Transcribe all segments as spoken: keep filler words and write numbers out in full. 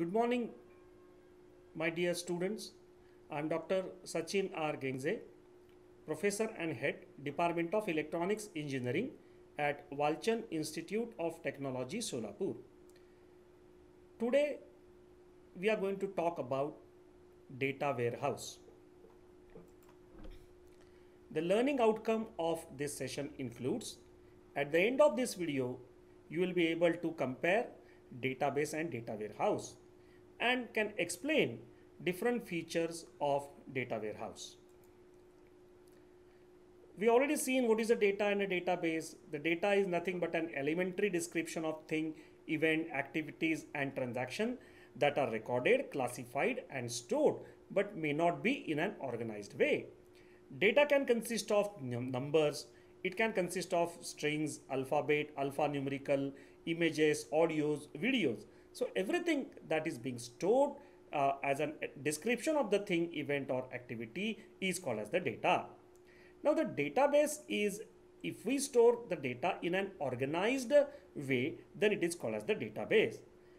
Good morning, my dear students. I am Doctor Sachin R. Gengze, Professor and Head, Department of Electronics Engineering at Walchand Institute of Technology, Solapur. Today, we are going to talk about data warehouse. The learning outcome of this session includes, at the end of this video, you will be able to compare database and data warehouse and can explain different features of data warehouse. We already seen what is a data and a database. The data is nothing but an elementary description of thing, event, activities and transaction that are recorded, classified and stored but may not be in an organized way. Data can consist of numbers, it can consist of strings, alphabet, alphanumerical, images, audios, videos. So everything that is being stored uh, as a description of the thing, event or activity is called as the data. Now the database is, if we store the data in an organized way, then it is called as the database.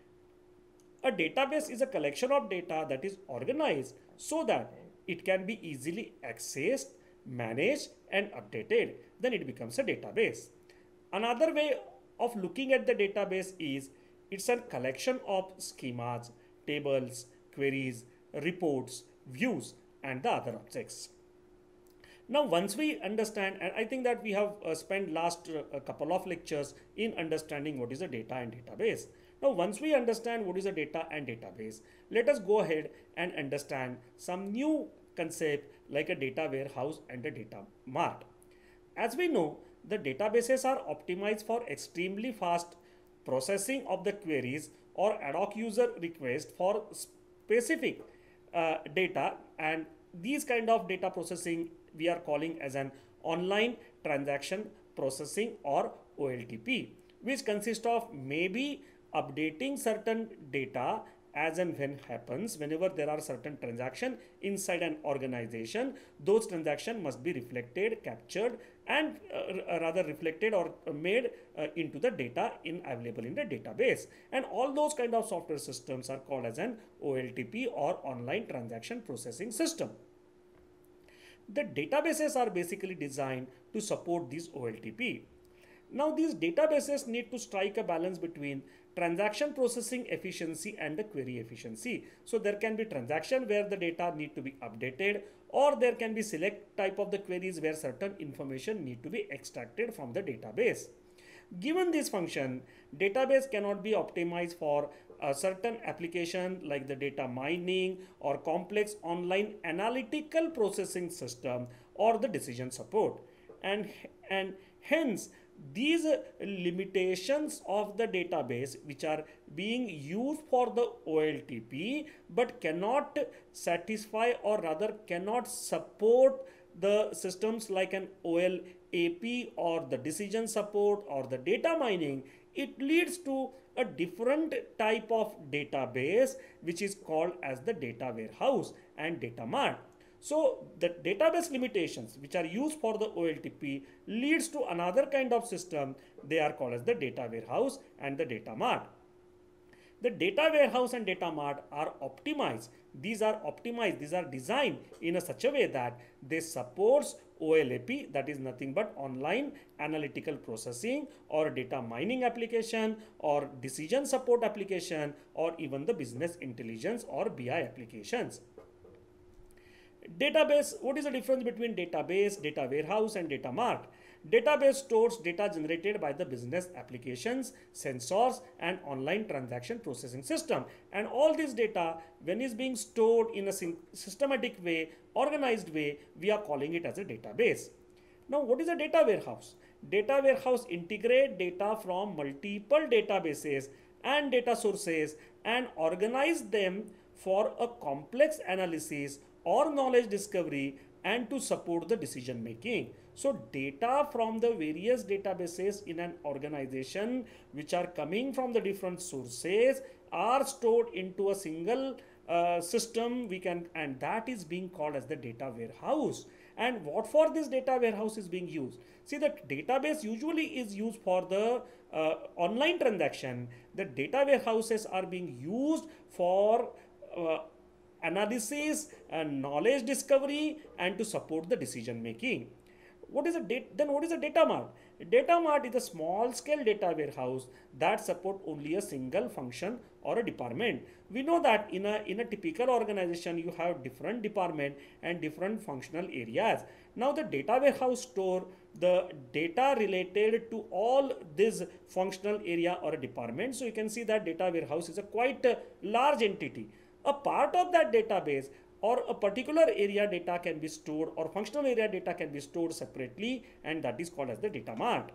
A database is a collection of data that is organized so that it can be easily accessed, managed and updated. Then it becomes a database. Another way of looking at the database is it's a collection of schemas, tables, queries, reports, views and the other objects. Now once we understand, and I think that we have uh, spent last uh, a couple of lectures in understanding what is a data and database. Now once we understand what is a data and database, let us go ahead and understand some new concept like a data warehouse and a data mart. As we know, the databases are optimized for extremely fast processing of the queries or ad hoc user request for specific uh, data, and these kind of data processing we are calling as an online transaction processing or O L T P, which consists of maybe updating certain data as and when happens. Whenever there are certain transactions inside an organization, those transactions must be reflected, captured and uh, rather reflected or made uh, into the data in available in the database, and all those kind of software systems are called as an O L T P or online transaction processing system. The databases are basically designed to support these O L T P. Now these databases need to strike a balance between transaction processing efficiency and the query efficiency. So there can be transaction where the data need to be updated, or there can be select type of the queries where certain information need to be extracted from the database. Given this function, database cannot be optimized for a certain application like the data mining or complex online analytical processing system or the decision support. And, and hence, these limitations of the database which are being used for the O L T P but cannot satisfy or rather cannot support the systems like an O L A P or the decision support or the data mining, it leads to a different type of database which is called as the data warehouse and data mart. So the database limitations which are used for the O L T P leads to another kind of system. They are called as the data warehouse and the data mart. The data warehouse and data mart are optimized. These are optimized. These are designed in a such a way that they supports O L A P, that is nothing but online analytical processing or data mining application or decision support application or even the business intelligence or B I applications. Database, what is the difference between database, data warehouse and data mart? Database stores data generated by the business applications, sensors and online transaction processing system, and all this data when is being stored in a systematic way, organized way, we are calling it as a database. Now what is a data warehouse? Data warehouse integrate data from multiple databases and data sources and organize them for a complex analysis or knowledge discovery and to support the decision making. So data from the various databases in an organization which are coming from the different sources are stored into a single uh, system we can, and that is being called as the data warehouse. And what for this data warehouse is being used? See, the database usually is used for the uh, online transaction, the data warehouses are being used for uh, analysis and knowledge discovery and to support the decision making. What is a data? Then what is a data mart? A data mart is a small scale data warehouse that support only a single function or a department. We know that in a in a typical organization you have different department and different functional areas. Now the data warehouse store the data related to all this functional area or a department. So you can see that data warehouse is a quite a large entity. A part of that database or a particular area data can be stored, or functional area data can be stored separately, and that is called as the data mart.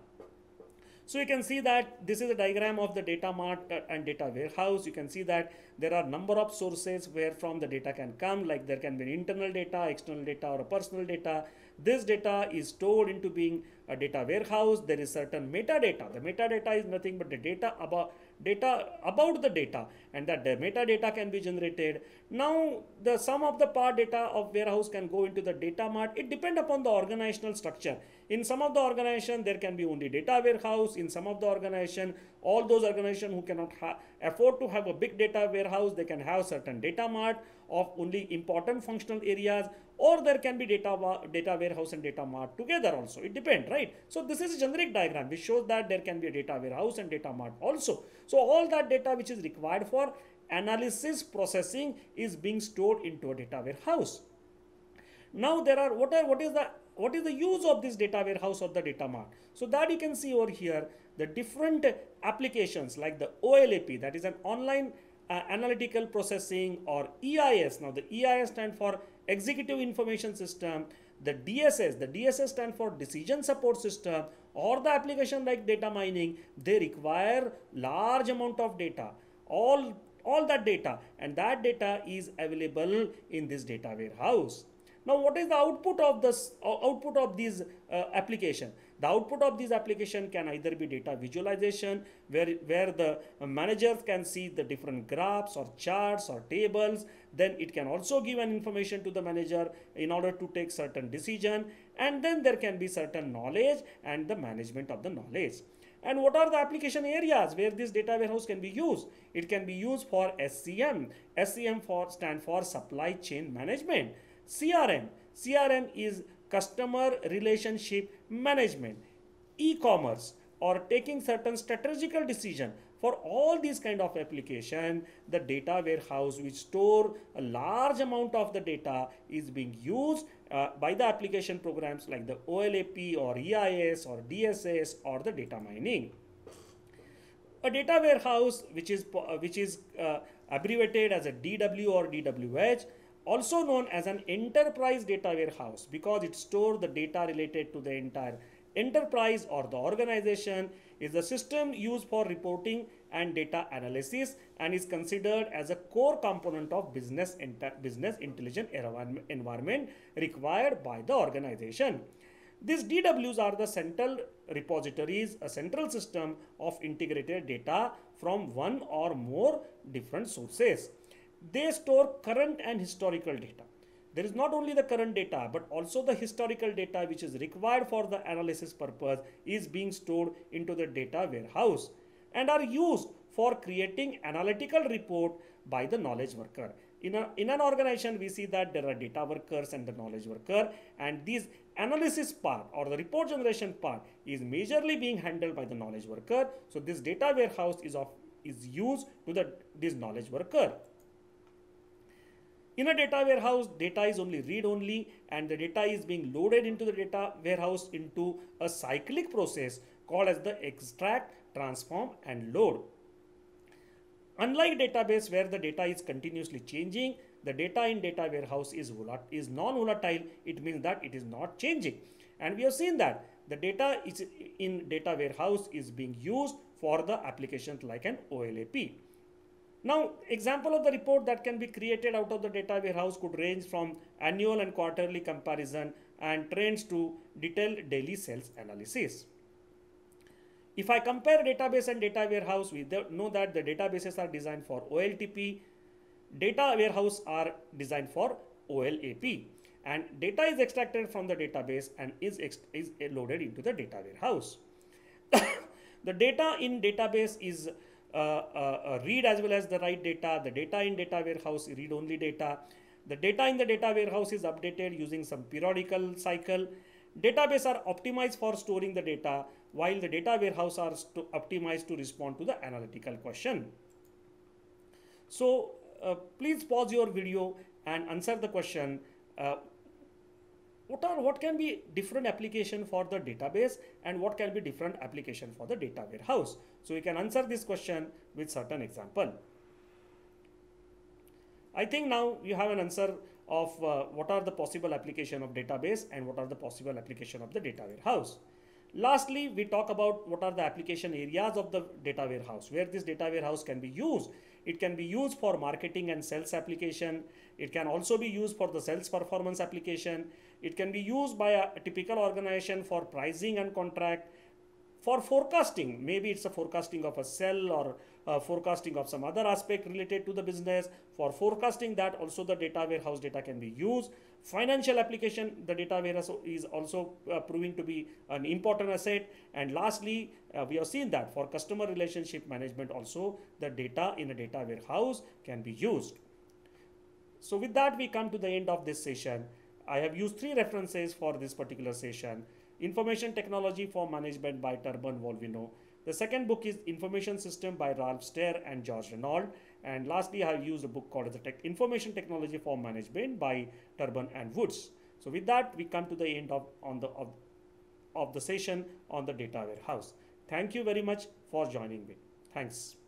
So you can see that this is a diagram of the data mart and data warehouse. You can see that there are number of sources where from the data can come, like there can be internal data, external data, or a personal data. This data is stored into being a data warehouse. There is certain metadata. The metadata is nothing but the data about data about the data, and that the metadata can be generated. Now the sum of the part data of warehouse can go into the data mart. It depends upon the organizational structure. In some of the organization there can be only data warehouse. In some of the organization, all those organizations who cannot afford to have a big data warehouse, they can have certain data mart of only important functional areas, or there can be data data warehouse and data mart together also. It depends, right? So this is a generic diagram which shows that there can be a data warehouse and data mart also. So all that data which is required for analysis processing is being stored into a data warehouse. Now there are what are what is the what is the use of this data warehouse or the data mart? So that you can see over here the different applications like the O L A P, that is an online uh, analytical processing, or E I S. Now the E I S stands for Executive Information System. The D S S, the D S S stands for Decision Support System, or the application like data mining. They require large amount of data, all all that data, and that data is available in this data warehouse. Now what is the output of this uh, output of these uh, application? The output of this application can either be data visualization, where, where the managers can see the different graphs or charts or tables. Then it can also give an information to the manager in order to take certain decision. And then there can be certain knowledge and the management of the knowledge. And what are the application areas where this data warehouse can be used? It can be used for S C M. S C M for stand for Supply Chain Management. C R M. C R M is Customer Relationship Management. E-commerce, or taking certain strategical decision. For all these kind of application, the data warehouse which store a large amount of the data is being used uh, by the application programs like the O L A P or E I S or D S S or the data mining. A data warehouse which is uh, which is uh, abbreviated as a D W or D W H, also known as an enterprise data warehouse, because it stores the data related to the entire enterprise or the organization, is a system used for reporting and data analysis and is considered as a core component of business business intelligence environment required by the organization. These D Ws are the central repositories, a central system of integrated data from one or more different sources. They store current and historical data. There is not only the current data, but also the historical data which is required for the analysis purpose is being stored into the data warehouse and are used for creating analytical report by the knowledge worker. In, a, in an organization, we see that there are data workers and the knowledge worker, and this analysis part or the report generation part is majorly being handled by the knowledge worker. So this data warehouse is of is used to the this knowledge worker. In a data warehouse, data is only read only, and the data is being loaded into the data warehouse into a cyclic process called as the extract, transform and load. Unlike database where the data is continuously changing, the data in data warehouse is, is non-volatile. It means that it is not changing. And we have seen that the data is in data warehouse is being used for the applications like an O L A P. Now, example of the report that can be created out of the data warehouse could range from annual and quarterly comparison and trends to detailed daily sales analysis. If I compare database and data warehouse, we know that the databases are designed for O L T P, data warehouse are designed for O L A P, and data is extracted from the database and is, is loaded into the data warehouse. The data in database is uh, uh, uh, read as well as the write data. The data in data warehouse is read only data. The data in the data warehouse is updated using some periodical cycle. Database are optimized for storing the data, while the data warehouse are optimized to respond to the analytical question. So uh, please pause your video and answer the question. Uh, what are what can be different application for the database and what can be different application for the data warehouse? So you can answer this question with certain example. I think now you have an answer of uh, what are the possible application of database and what are the possible application of the data warehouse. Lastly, we talk about what are the application areas of the data warehouse, where this data warehouse can be used. It can be used for marketing and sales application. It can also be used for the sales performance application. It can be used by a, a typical organization for pricing and contract. For forecasting, maybe it's a forecasting of a sell or uh, forecasting of some other aspect related to the business. For forecasting that, also the data warehouse data can be used. Financial application, the data warehouse is also uh, proving to be an important asset. And lastly, uh, we have seen that for customer relationship management also, the data in a data warehouse can be used. So with that, we come to the end of this session. I have used three references for this particular session. Information Technology for Management by Turban Volvino. The second book is Information System by Ralph Stehr and George Renault. And lastly, I have used a book called the Tech Information Technology for Management by Turban and Woods. So with that, we come to the end of, on the, of, of the session on the data warehouse. Thank you very much for joining me. Thanks.